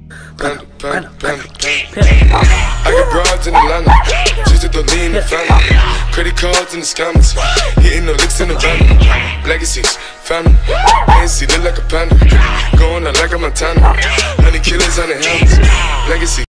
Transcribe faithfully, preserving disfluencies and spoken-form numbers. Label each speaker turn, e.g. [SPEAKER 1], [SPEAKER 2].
[SPEAKER 1] Panda, panda, panda, panda. I got broads in Atlanta, just to throw lean in the family. Credit cards in the scammers, hitting the licks in the van. Legacies, family, A N C look like a panda. Going out like a Montana, honey killers on the helmets. Legacy.